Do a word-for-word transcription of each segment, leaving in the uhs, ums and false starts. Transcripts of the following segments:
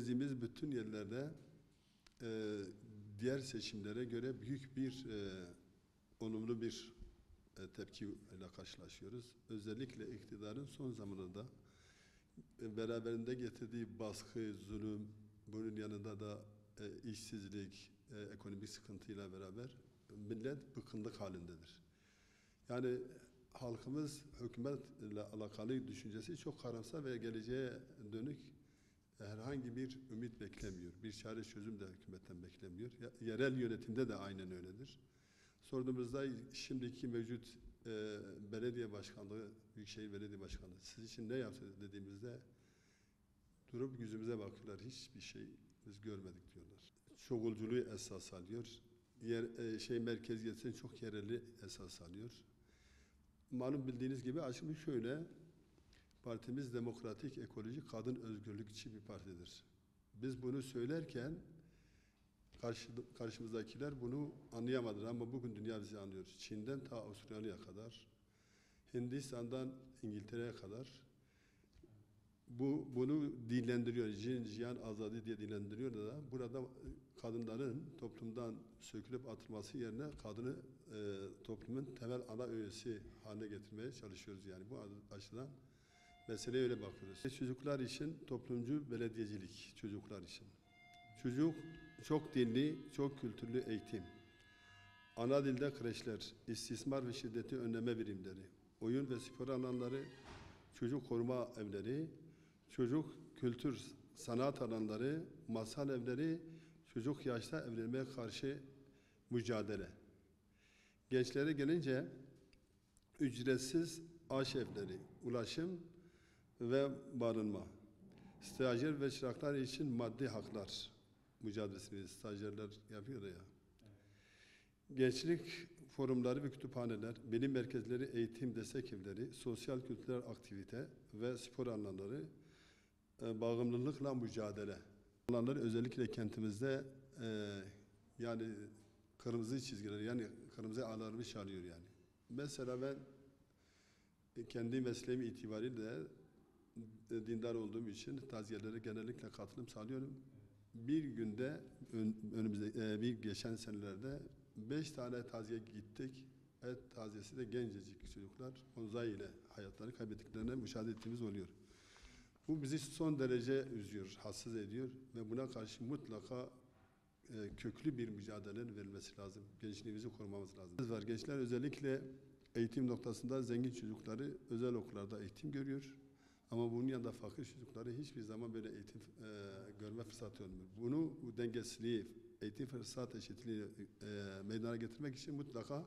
Gezdiğimiz bütün yerlerde e, diğer seçimlere göre büyük bir e, olumlu bir e, tepkiyle karşılaşıyoruz. Özellikle iktidarın son zamanında e, beraberinde getirdiği baskı, zulüm, bunun yanında da e, işsizlik, e, ekonomik sıkıntıyla beraber millet bıkkınlık halindedir. Yani halkımız hükümetle alakalı düşüncesi çok karamsar ve geleceğe dönük herhangi bir ümit beklemiyor. Bir çare çözüm de hükümetten beklemiyor. Yerel yönetimde de aynen öyledir. Sorduğumuzda şimdiki mevcut e, belediye başkanlığı, Büyükşehir Belediye Başkanlığı siz için ne yaptı dediğimizde durup yüzümüze bakıyorlar. Hiçbir şey biz görmedik diyorlar. Çoğulculuğu esas alıyor. Yer, e, şey merkeziyetini çok yereli esas alıyor. Malum bildiğiniz gibi açılmış şöyle. Partimiz demokratik, ekolojik, kadın özgürlükçü bir partidir. Biz bunu söylerken karşı, karşımızdakiler bunu anlayamadılar ama bugün dünya bizi anlıyor. Çin'den ta Avustralya'ya kadar, Hindistan'dan İngiltere'ye kadar bu bunu dillendiriyor. Jin, Jiyan, Azadi diye dillendiriyor da burada kadınların toplumdan sökülüp atılması yerine kadını e, toplumun temel ana öğesi haline getirmeye çalışıyoruz yani bu açıdan. Meseleye öyle bakıyoruz. Çocuklar için toplumcu belediyecilik, çocuklar için. Çocuk çok dinli, çok kültürlü eğitim. Ana dilde kreşler, istismar ve şiddeti önleme birimleri, oyun ve spor alanları, çocuk koruma evleri, çocuk kültür sanat alanları, masal evleri, çocuk yaşta evlenmeye karşı mücadele. Gençlere gelince ücretsiz aş evleri, ulaşım ve barınma. Stajyer ve çıraklar için maddi haklar mücadelesini stajyerler yapıyor ya. Gençlik forumları ve kütüphaneler, bilim merkezleri, eğitim destek evleri, sosyal kültürel aktivite ve spor alanları, e, bağımlılıkla mücadele. Alanları özellikle kentimizde e, yani kırmızı çizgiler yani kırmızı alarmı çalıyor yani. Mesela ben kendi mesleğim itibariyle dindar olduğum için taziyelere genellikle katılım sağlıyorum. Bir günde önümüzde bir geçen senelerde beş tane taziye gittik. Et taziyesi de gencecik çocuklar onzay ile hayatlarını kaybettiklerine müşahede ettiğimiz oluyor. Bu bizi son derece üzüyor, hassas ediyor ve buna karşı mutlaka e, köklü bir mücadelenin verilmesi lazım. Gençliğimizi korumamız lazım. Var. Gençler özellikle eğitim noktasında zengin çocukları özel okullarda eğitim görüyor. Ama bunun yanında fakir çocukları hiçbir zaman böyle eğitim e, görme fırsatı olmuyor. Bunu bu dengesizliği, eğitim fırsat eşitliği e, meydana getirmek için mutlaka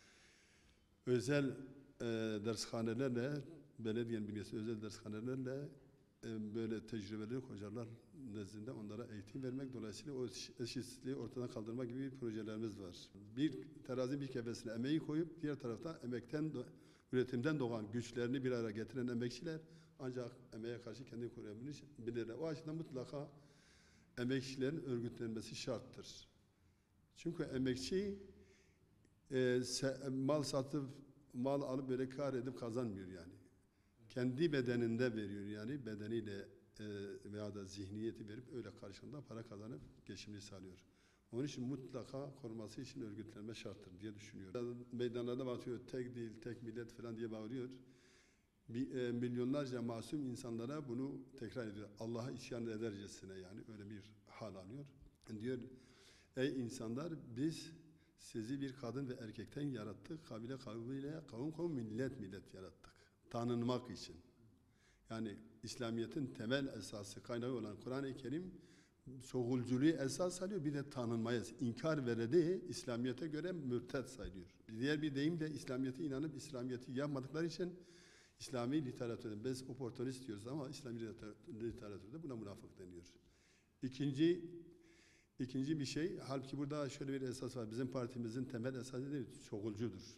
özel e, dershanelerle, belediyenin bünyesinde özel dershanelerle e, böyle tecrübeli hocalar nezdinde onlara eğitim vermek, dolayısıyla o eşitsizliği ortadan kaldırma gibi projelerimiz var. Bir terazinin bir kefesine emeği koyup diğer tarafta emekten, üretimden doğan güçlerini bir araya getiren emekçiler ancak emeğe karşı kendini koruyabilirler. O açıdan mutlaka emekçilerin örgütlenmesi şarttır. Çünkü emekçi e, mal satıp, mal alıp böyle kar edip kazanmıyor yani. Kendi bedeninde veriyor yani bedeniyle e, veya da zihniyeti verip öyle karşılığında para kazanıp geçimini sağlıyor. Onun için mutlaka koruması için örgütlenme şarttır diye düşünüyorum. Meydanlarda batıyor, tek değil, tek millet falan diye bağırıyor. Bir, e, milyonlarca masum insanlara bunu tekrar ediyor. Allah'a isyan edercesine yani öyle bir hal alıyor. Diyor, ey insanlar biz sizi bir kadın ve erkekten yarattık. Kabile kabile, kavim kavim, millet millet yarattık. Tanınmak için. Yani İslamiyet'in temel esası kaynağı olan Kur'an-ı Kerim çoğulculuğu esas alıyor. Bir de tanınmaya, inkar veredi İslamiyet'e göre mürted sayılıyor. Diğer bir deyimle İslamiyet'e inanıp İslamiyet'i yapmadıkları için İslami literatürde biz oportunist diyoruz ama İslami literatürde buna münafık deniyor. İkinci ikinci bir şey, halbuki burada şöyle bir esas var. Bizim partimizin temel esası değil, çoğulcudur.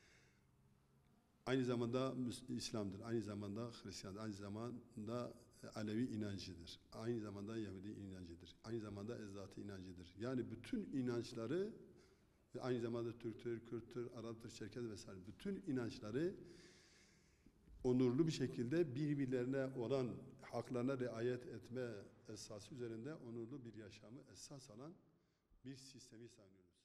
Aynı zamanda İslam'dır, aynı zamanda Hristiyan'dır, aynı zamanda Alevi inancıdır, aynı zamanda Yahudi inancıdır, aynı zamanda Ezzati inancıdır. Yani bütün inançları, aynı zamanda Türktür, Kürttür, Arap'tır, Çerkez vesaire, bütün inançları onurlu bir şekilde birbirlerine olan haklarına riayet etme esası üzerinde onurlu bir yaşamı esas alan bir sistemi savunuyoruz.